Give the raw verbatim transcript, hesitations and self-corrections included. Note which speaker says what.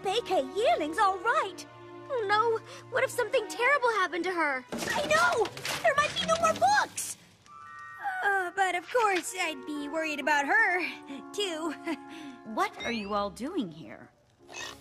Speaker 1: A K yearling's all right.
Speaker 2: Oh no, what if something terrible happened to her?
Speaker 1: I know! There might be no more books! Uh, but of course, I'd be worried about her, too.
Speaker 3: What are you all doing here?